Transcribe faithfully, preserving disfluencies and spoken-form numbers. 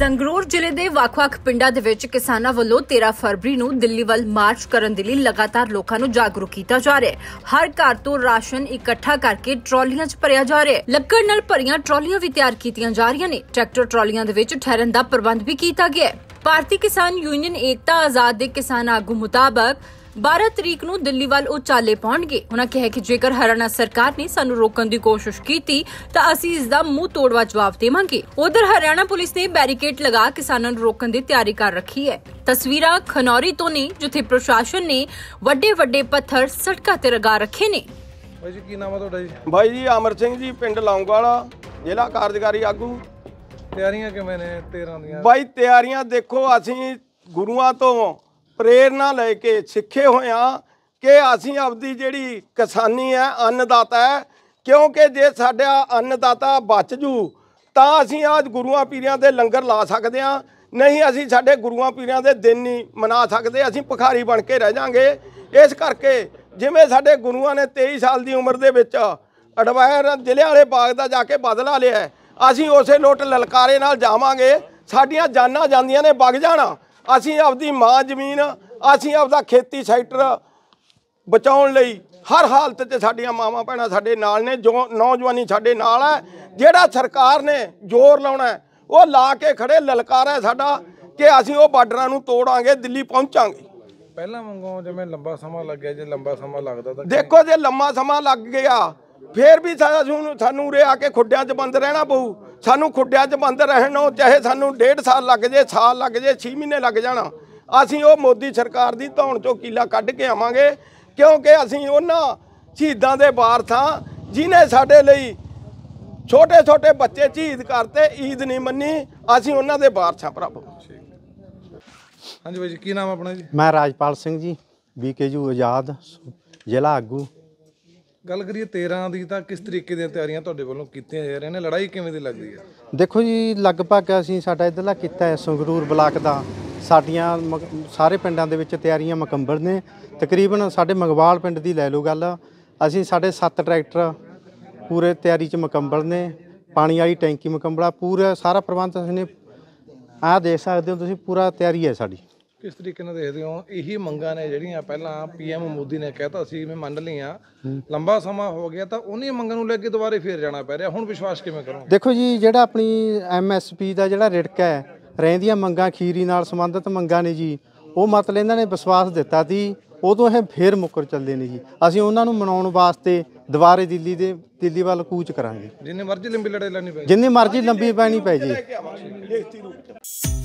ਸੰਗਰੂਰ ਜ਼ਿਲ੍ਹੇ ਦੇ ਵੱਖ-ਵੱਖ ਪਿੰਡਾਂ ਦੇ ਵਿੱਚ ਕਿਸਾਨਾਂ ਵੱਲੋਂ ਤੇਰਾਂ ਫਰਵਰੀ ਨੂੰ ਦਿੱਲੀ ਵੱਲ ਮਾਰਚ ਕਰਨ ਦੇ ਲਈ ਲਗਾਤਾਰ ਲੋਕਾਂ ਨੂੰ ਜਾਗਰੂਕ ਕੀਤਾ ਜਾ ਰਿਹਾ ਹੈ। ਹਰ ਘਰ ਤੋਂ ਰਾਸ਼ਨ ਇਕੱਠਾ ਕਰਕੇ ਟਰਾਲੀਆਂ 'ਚ ਭਰਿਆ ਜਾ ਰਿਹਾ ਹੈ। ਲੱਕੜ ਨਾਲ ਭਰੀਆਂ ਟਰਾਲੀਆਂ ਵੀ ਤਿਆਰ ਕੀਤੀਆਂ ਜਾ ਰਹੀਆਂ ਨੇ। ਟਰੈਕਟਰ ਟਰਾਲੀਆਂ ਦੇ ਵਿੱਚ ਠਹਿਰਨ ਦਾ ਪ੍ਰਬੰਧ ਵੀ ਕੀਤਾ ਗਿਆ ਹੈ। ਭਾਰਤੀ ਕਿਸਾਨ ਯੂਨੀਅਨ ਏਕਤਾ ਆਜ਼ਾਦ ਦੇ ਕਿਸਾਨ ਆਗੂ ਮੁਤਾਬਕ बारह तरीक ਨੂੰ ਦਿੱਲੀ ਵੱਲ ਉਹ ਚਾਲੇ ਪਾਉਣਗੇ। ਉਹਨਾਂ ਕਿਹਾ ਕਿ ਜੇਕਰ ਹਰਿਆਣਾ ਸਰਕਾਰ ਨੇ ਸਾਨੂੰ ਰੋਕਣ ਦੀ ਕੋਸ਼ਿਸ਼ ਕੀਤੀ ਤਾਂ ਅਸੀਂ ਇਸ ਦਾ ਮੂੰਹ ਤੋੜਵਾ ਜਵਾਬ ਦੇਵਾਂਗੇ। ਉਧਰ ਹਰਿਆਣਾ ਪੁਲਿਸ ਨੇ ਬੈਰੀਕੇਡ ਲਗਾ ਕਿਸਾਨਾਂ ਨੂੰ ਰੋਕਣ ਦੀ ਤਿਆਰੀ ਕਰ ਰੱਖੀ ਹੈ। ਤਸਵੀਰਾਂ ਖਨੌਰੀ ਤੋਂ ਨੇ, ਜਿੱਥੇ ਪ੍ਰਸ਼ਾਸਨ ਨੇ ਵੱਡੇ ਵੱਡੇ ਪੱਥਰ ਸੜਕਾਂ ਤੇ ਲਗਾ ਰੱਖੇ ਨੇ। ਬਾਈ ਜੀ ਕੀ ਨਾਮ ਹੈ ਤੁਹਾਡਾ ਜੀ? ਬਾਈ ਜੀ ਅਮਰ ਸਿੰਘ ਜੀ, ਪਿੰਡ ਲੌਂਗਵਾਲਾ, ਜ਼ਿਲ੍ਹਾ ਕਾਰਜਕਾਰੀ ਆਗੂ। ਤਿਆਰੀਆਂ ਕਿਵੇਂ ਨੇ ਤੇਰਾਂ ਦੀਆਂ? ਬਾਈ ਤਿਆਰੀਆਂ ਦੇਖੋ, ਅਸੀਂ ਗੁਰੂਆਂ ਤੋਂ ਪ੍ਰੇਰਨਾ ਲੈ ਕੇ ਸਿੱਖੇ ਹੋਏ ਹਾਂ ਕਿ ਅਸੀਂ ਆਪਦੀ ਜਿਹੜੀ ਕਿਸਾਨੀ ਹੈ, ਅੰਨਦਾਤਾ ਹੈ, ਕਿਉਂਕਿ ਜੇ ਸਾਡਾ ਅੰਨਦਾਤਾ ਬਚ ਜੂ ਤਾਂ ਅਸੀਂ ਅੱਜ ਗੁਰੂਆਂ ਪੀਰਾਂ ਦੇ ਲੰਗਰ ਲਾ ਸਕਦੇ ਹਾਂ, ਨਹੀਂ ਅਸੀਂ ਸਾਡੇ ਗੁਰੂਆਂ ਪੀਰਾਂ ਦੇ ਦਿਨ ਨਹੀਂ ਮਨਾ ਸਕਦੇ, ਅਸੀਂ ਭਿਖਾਰੀ ਬਣ ਕੇ ਰਹਿ ਜਾਾਂਗੇ। ਇਸ ਕਰਕੇ ਜਿਵੇਂ ਸਾਡੇ ਗੁਰੂਆਂ ਨੇ ਤੇਈ ਸਾਲ ਦੀ ਉਮਰ ਦੇ ਵਿੱਚ ਅਡਵਾਇਰ ਜ਼ਿਲ੍ਹੇ ਵਾਲੇ ਬਾਗ ਦਾ ਜਾ ਕੇ ਬਦਲਾ ਲਿਆ, ਅਸੀਂ ਉਸੇ ਲੋਟ ਲਲਕਾਰੇ ਨਾਲ ਜਾਵਾਂਗੇ। ਸਾਡੀਆਂ ਜਾਨਾਂ ਜਾਂਦੀਆਂ ਨੇ ਵਗ ਜਾਣਾ, ਅਸੀਂ ਆਪਦੀ ਮਾਂ ਜ਼ਮੀਨ, ਅਸੀਂ ਆਪਦਾ ਖੇਤੀ ਸੈਕਟਰ ਬਚਾਉਣ ਲਈ ਹਰ ਹਾਲਤ 'ਚ ਸਾਡੀਆਂ ਮਾਵਾਂ ਭੈਣਾਂ ਸਾਡੇ ਨਾਲ ਨੇ, ਜੋ ਨੌਜਵਾਨੀ ਸਾਡੇ ਨਾਲ ਹੈ। ਜਿਹੜਾ ਸਰਕਾਰ ਨੇ ਜ਼ੋਰ ਲਾਉਣਾ ਉਹ ਲਾ ਕੇ ਖੜੇ, ਲਲਕਾਰਾ ਸਾਡਾ ਕਿ ਅਸੀਂ ਉਹ ਬਾਰਡਰਾਂ ਨੂੰ ਤੋੜਾਂਗੇ, ਦਿੱਲੀ ਪਹੁੰਚਾਂਗੇ। ਪਹਿਲਾਂ ਵਾਂਗੂ ਜਿਵੇਂ ਲੰਬਾ ਸਮਾਂ ਲੱਗਿਆ, ਜੇ ਲੰਬਾ ਸਮਾਂ ਲੱਗਦਾ ਤਾਂ ਦੇਖੋ ਜੇ ਲੰਮਾ ਸਮਾਂ ਲੱਗ ਗਿਆ ਫੇਰ ਵੀ ਸਾਨੂੰ ਸਾਨੂੰ ਉਰੇ ਆ ਕੇ ਖੁੱਡਿਆਂ 'ਚ ਬੰਦ ਰਹਿਣਾ ਪਊ। ਸਾਨੂੰ ਖੁੱਡਿਆਂ 'ਚ ਬੰਦ ਰਹਿਣ ਨੂੰ ਚਾਹੇ ਸਾਨੂੰ ਡੇਢ ਸਾਲ ਲੱਗ ਜੇ, ਸਾਲ ਲੱਗ ਜੇ, ਛੇ ਮਹੀਨੇ ਲੱਗ ਜਾਣਾ, ਅਸੀਂ ਉਹ ਮੋਦੀ ਸਰਕਾਰ ਦੀ ਧੌਣ 'ਚੋਂ ਕੀਲਾ ਕੱਢ ਕੇ ਆਵਾਂਗੇ। ਕਿਉਂਕਿ ਅਸੀਂ ਉਹਨਾਂ ਸ਼ਹੀਦਾਂ ਦੇ ਵਾਰਸ ਹਾਂ ਜਿਨ੍ਹਾਂ ਸਾਡੇ ਲਈ ਛੋਟੇ ਛੋਟੇ ਬੱਚੇ ਸ਼ਹੀਦ ਕਰਤੇ, ਈਦ ਨਹੀਂ ਮੰਨੀ, ਅਸੀਂ ਉਹਨਾਂ ਦੇ ਵਾਰਸ ਹਾਂ ਭਰਾਵੋ। ਹਾਂਜੀ ਬਾਈ ਜੀ ਕੀ ਨਾਮ ਆਪਣਾ ਜੀ? मैं राजपाल सिंह जी, बीकेयू आज़ाद, ਜ਼ਿਲ੍ਹਾ ਆਗੂ। ਗੱਲ ਕਰੀਏ ਤੇਰਾਂ ਦੀ ਤਾਂ ਕਿਸ ਤਰੀਕੇ ਦੀਆਂ ਤਿਆਰੀਆਂ ਤੁਹਾਡੇ ਵੱਲੋਂ ਕੀਤੀਆਂ ਜਾ ਰਹੀਆਂ ਨੇ? ਲੜਾਈ ਕਿਵੇਂ ਦੀ ਲੱਗਦੀ ਹੈ? ਦੇਖੋ ਜੀ, ਲਗਭਗ ਅਸੀਂ ਸਾਡਾ ਇੱਧਰਲਾ ਕੀਤਾ ਹੈ ਸੰਗਰੂਰ ਬਲਾਕ ਦਾ, ਸਾਡੀਆਂ ਸਾਰੇ ਪਿੰਡਾਂ ਦੇ ਵਿੱਚ ਤਿਆਰੀਆਂ ਮੁਕੰਮਲ ਨੇ। ਤਕਰੀਬਨ ਸਾਡੇ ਮੰਗਵਾਲ ਪਿੰਡ ਦੀ ਲੈ ਲਓ ਗੱਲ, ਅਸੀਂ ਸਾਡੇ ਸੱਤ ਟਰੈਕਟਰ ਪੂਰੇ ਤਿਆਰੀ 'ਚ ਮੁਕੰਮਲ ਨੇ। ਪਾਣੀ ਵਾਲੀ ਟੈਂਕੀ ਮੁਕੰਮਲ ਆ, ਪੂਰਾ ਸਾਰਾ ਪ੍ਰਬੰਧ ਅਸੀਂ ਨੇ। ਆਹ ਦੇਖ ਸਕਦੇ ਹੋ ਤੁਸੀਂ, ਪੂਰਾ ਤਿਆਰੀ ਹੈ ਸਾਡੀ। ਕਿਸ ਤਰੀਕੇ ਨਾਲ ਦੇਖਦੇ ਹੋ ਇਹੀ ਮੰਗਾਂ ਨੇ ਜਿਹੜੀਆਂ ਪਹਿਲਾਂ ਪੀਐਮ ਮੋਦੀ ਨੇ ਕਹਿਤਾ ਸੀ ਮੈਂ ਮੰਨ ਲਈਆਂ, ਲੰਬਾ ਸਮਾਂ ਹੋ ਗਿਆ ਤਾਂ ਉਹਨੀਆਂ ਮੰਗਾਂ ਨੂੰ ਲੈ ਕੇ ਦੁਬਾਰੇ ਫੇਰ ਜਾਣਾ ਪੈ ਰਿਹਾ, ਹੁਣ ਵਿਸ਼ਵਾਸ ਕਿਵੇਂ ਕਰੋ? ਦੇਖੋ ਜੀ, ਜਿਹੜਾ ਆਪਣੀ ਐਮਐਸਪੀ ਦਾ ਜਿਹੜਾ ਰਿੜਕਾ ਹੈ, ਰਹਿੰਦੀਆਂ ਮੰਗਾਂ ਖੀਰੀ ਨਾਲ ਸੰਬੰਧਿਤ ਮੰਗਾਂ ਨੇ ਜੀ, ਉਹ ਮਤਲਬ ਇਹਨਾਂ ਨੇ ਵਿਸ਼ਵਾਸ ਦਿੱਤਾ ਸੀ, ਉਦੋਂ ਇਹ ਫੇਰ ਮੁੱਕਰ ਚੱਲਦੇ ਨੇ ਜੀ। ਅਸੀਂ ਉਹਨਾਂ ਨੂੰ ਮਨਾਉਣ ਵਾਸਤੇ ਦੁਬਾਰੇ ਦਿੱਲੀ ਦੇ ਦਿੱਲੀ ਵੱਲ ਕੂਚ ਕਰਾਂਗੇ। ਜਿੰਨੀ ਮਰਜ਼ੀ ਲੰਬੀ ਲੜਾਈ ਲੜਨੀ ਪੈ ਜਿੰਨੀ ਮਰਜ਼ੀ ਲੰਬੀ ਪੈਣੀ ਪੈ ਜੀ।